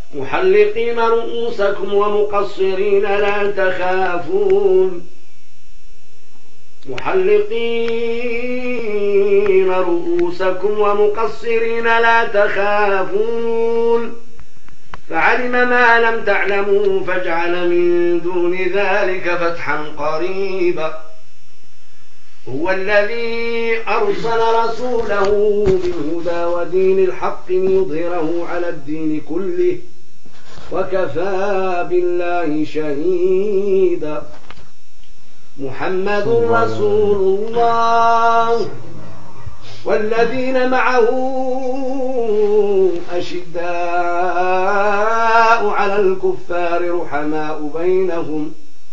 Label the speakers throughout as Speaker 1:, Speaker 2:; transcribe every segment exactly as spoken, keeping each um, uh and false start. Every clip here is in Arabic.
Speaker 1: محلقين رؤوسكم ومقصرين لا تخافون محلقين رؤوسكم ومقصرين لا تخافون فعلم ما لم تعلموا فاجعل من دون ذلك فتحا قريبا هو الذي أرسل رسوله بالهدى ودين الحق ليظهره على الدين كله وكفى بالله شهيدا محمد رسول الله والذين معه أشداء على الكفار رحماء بينهم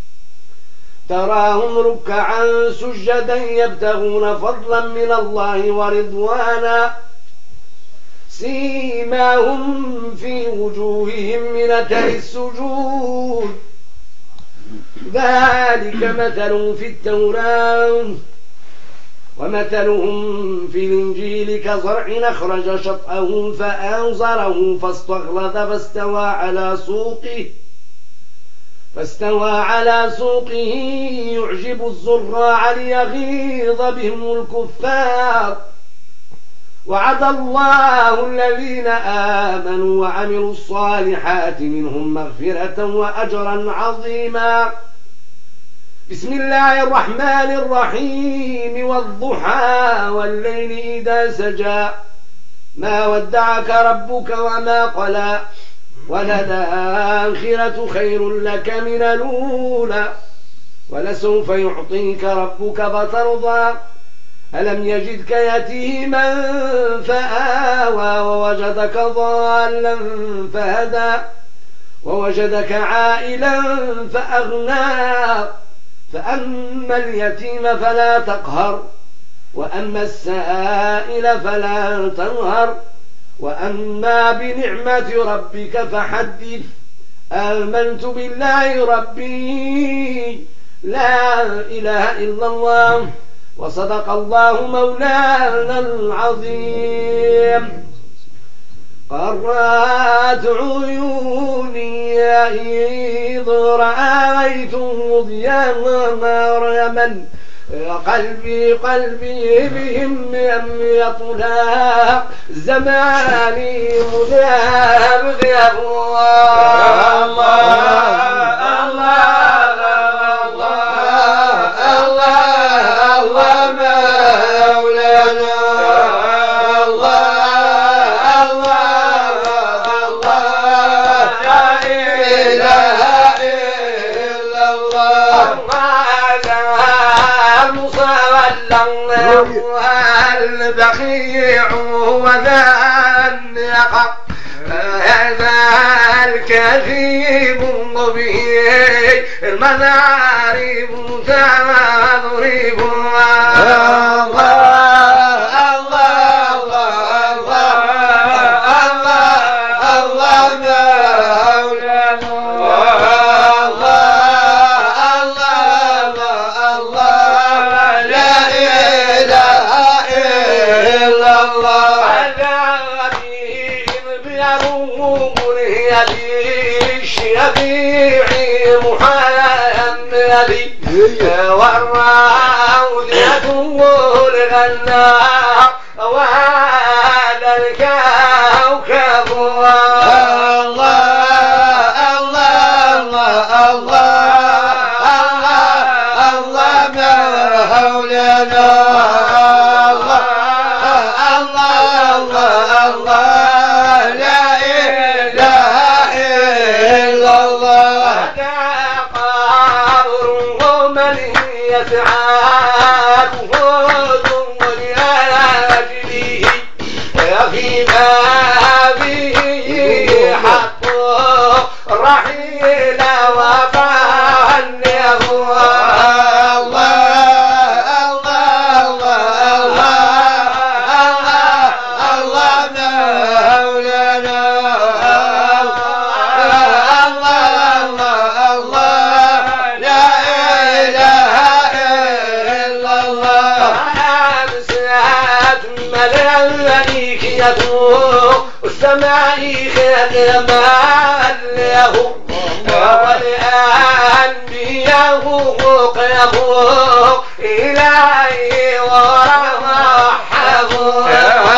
Speaker 1: تراهم ركعا سجدا يبتغون فضلا من الله ورضوانا سيماهم في وجوههم من أثر السجود ذلك مثل في التوراة ومثلهم في الإنجيل كزرع أخرج شطأه فآزره فاستغلظ فاستوى على سوقه فاستوى على سوقه يعجب الزراع ليغيظ بهم الكفار وعد الله الذين آمنوا وعملوا الصالحات منهم مغفرة وأجرا عظيما بسم الله الرحمن الرحيم والضحى والليل إذا سجى ما ودعك ربك وما قلى وللآخرة خير لك من الأولى ولسوف يعطيك ربك فترضى ألم يجدك يتيما فآوى ووجدك ضالا فهدى ووجدك عائلا فأغنى فأما اليتيم فلا تقهر وأما السائل فلا تنهر وأما بنعمة ربك فحدث آمنت بالله ربي لا إله إلا الله وصدق الله مولانا العظيم قرات عيوني إذ رأيته ضياء مريما قلبي قلبي بهم يطلع زماني مذاب غياب الله الله البخيع وذا النقى هذا الكذيب به المذارب تضرب الله شفيعي محمد والراودية الغناء وهذا الكوكب الله الله الله الله الله مولانا رحيل وفان السماء خدما له والأنبياء قاموا إليه ورحبوا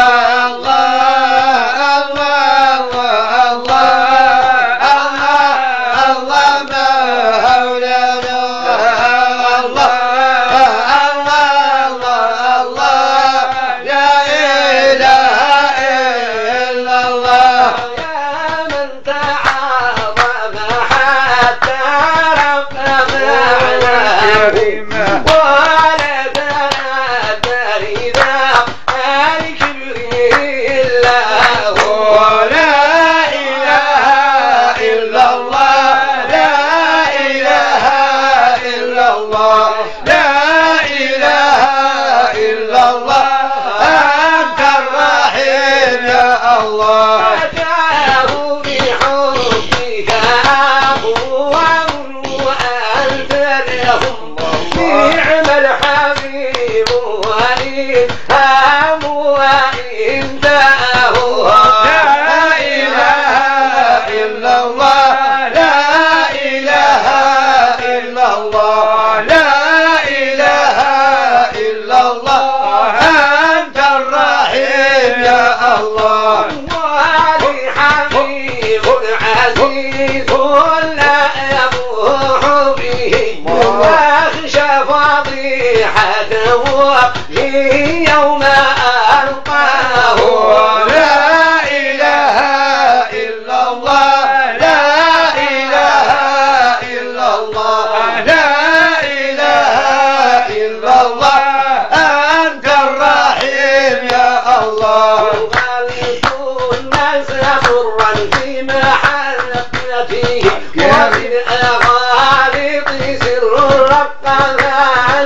Speaker 1: يوم ألقاه لا إله إلا الله لا إله إلا الله لا إله إلا الله أنت الرحيم يا الله غلط الناس برا في محلته وفي الأغاليط سر رقها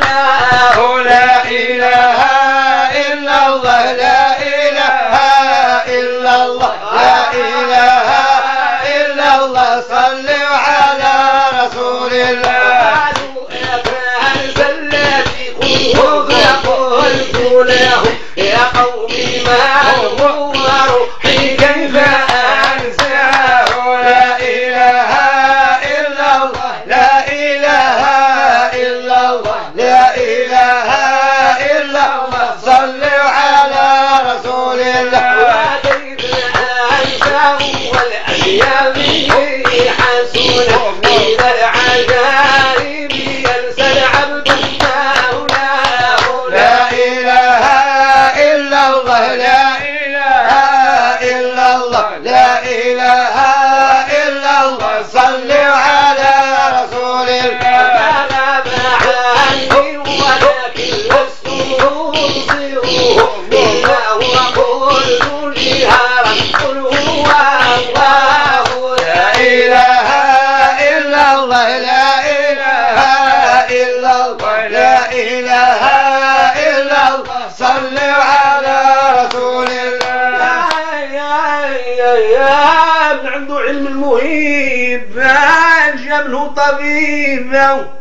Speaker 1: يا قومي ما هو روحي كيف أنساه لا إله إلا الله لا إله إلا الله لا إله إلا الله صلوا على رسول الله وكيف أنساه والأيام حسنة إلى العجائب ينسى العبد مولاه لا إله إلا الله لا إله إلا الله لا إله إلا الله صلوا على رسول الله غاب عني ولكن لست أبصره إلا هو قلت جهارا قل هو الله لا إله إلا الله لا إله إلا الله لا إله إلا الله صلوا على رسول الله يا ابن عنده علم المهيب جاب له طبيب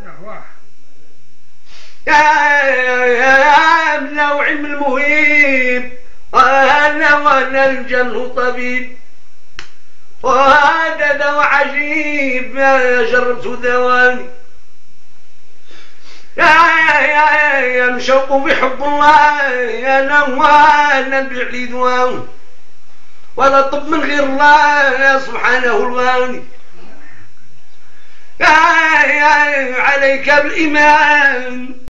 Speaker 1: يا ابن له علم المهيب انا وانا جاب له طبيب وهذا دواء عجيب جربت دواني يا يا يا مشوق بحب الله يا نوانا بعيد وان ولا طب من غير الله سبحانه الواني يا يا عليك بالإيمان